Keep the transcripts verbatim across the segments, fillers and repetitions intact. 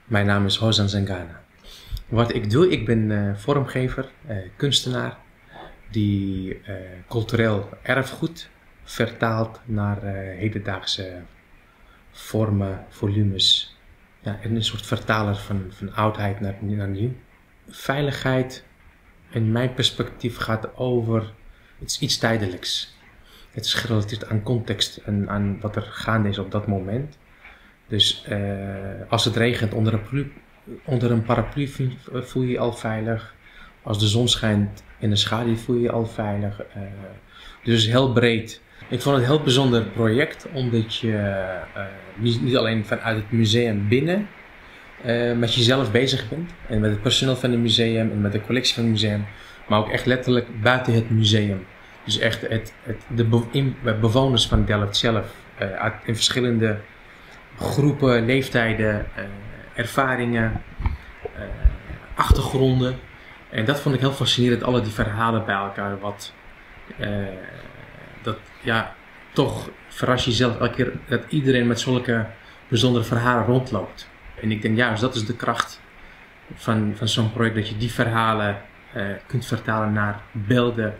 Mijn naam is Hozan Zengana. Wat ik doe, ik ben uh, vormgever, uh, kunstenaar die uh, cultureel erfgoed vertaalt naar uh, hedendaagse vormen, volumes. Ja, en een soort vertaler van, van oudheid naar, naar nieuw. Veiligheid, in mijn perspectief, gaat over het is iets tijdelijks. Het is gerelateerd aan context en aan wat er gaande is op dat moment. Dus uh, als het regent onder een, onder een paraplu voel je je al veilig. Als de zon schijnt in de schaduw voel je je al veilig. Uh, dus heel breed. Ik vond het een heel bijzonder project, omdat je uh, niet, niet alleen vanuit het museum binnen uh, met jezelf bezig bent. En met het personeel van het museum en met de collectie van het museum. Maar ook echt letterlijk buiten het museum. Dus echt het, het, de be in, bewoners van Delft zelf. Uh, uit, in verschillende groepen, leeftijden, uh, ervaringen, uh, achtergronden. En dat vond ik heel fascinerend, alle die verhalen bij elkaar. Wat, uh, dat, ja, toch verras je jezelf elke keer dat iedereen met zulke bijzondere verhalen rondloopt. En ik denk juist, dat is de kracht van, van zo'n project, dat je die verhalen uh, kunt vertalen naar beelden,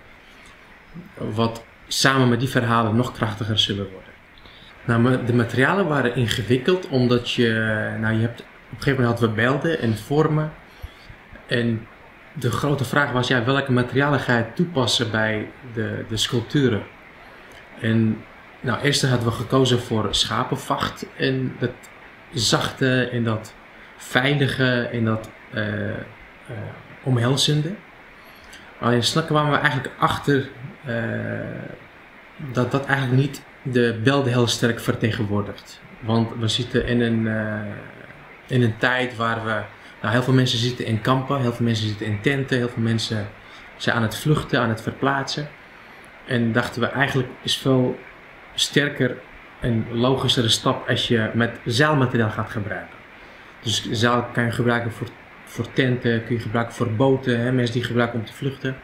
wat samen met die verhalen nog krachtiger zullen worden. Nou, de materialen waren ingewikkeld, omdat je, nou, je hebt, op een gegeven moment hadden we beelden en vormen. En de grote vraag was, ja, welke materialen ga je toepassen bij de, de sculpturen? En nou, eerst hadden we gekozen voor schapenvacht en dat zachte en dat veilige en dat uh, uh, omhelzende. Alleen snel kwamen we eigenlijk achter uh, dat dat eigenlijk niet de beelden heel sterk vertegenwoordigt. Want we zitten in een, uh, in een tijd waar we, nou, heel veel mensen zitten in kampen, heel veel mensen zitten in tenten, heel veel mensen zijn aan het vluchten, aan het verplaatsen. En dachten we, eigenlijk is veel sterker en logischere stap als je met zeilmateriaal gaat gebruiken. Dus zeil kan je gebruiken voor, voor tenten, kun je gebruiken voor boten, hè, mensen die gebruiken om te vluchten.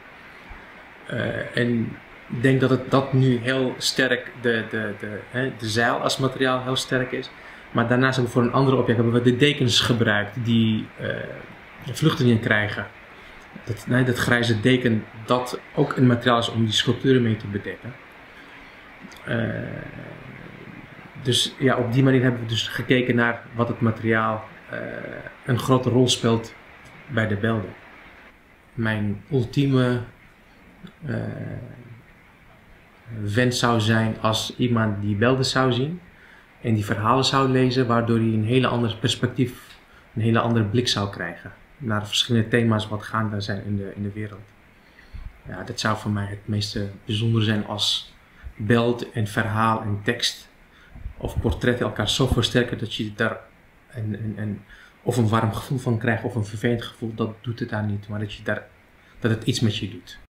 Uh, en ik denk dat het dat nu heel sterk, de, de, de, hè, de zeil als materiaal heel sterk is. Maar daarnaast hebben we voor een ander object hebben we de dekens gebruikt die uh, vluchtelingen krijgen. Dat, nee, dat grijze deken, dat ook een materiaal is om die sculpturen mee te bedekken. Uh, dus ja, op die manier hebben we dus gekeken naar wat het materiaal uh, een grote rol speelt bij de beelden. Mijn ultieme uh, wens zou zijn als iemand die beelden zou zien en die verhalen zou lezen, waardoor hij een hele ander perspectief, een hele andere blik zou krijgen naar verschillende thema's wat gaande zijn in de, in de wereld. Ja, dat zou voor mij het meest bijzonder zijn als beeld en verhaal en tekst of portretten elkaar zo versterken dat je daar een, een, een, of een warm gevoel van krijgt of een vervelend gevoel. Dat doet het daar niet, maar dat, je daar, dat het iets met je doet.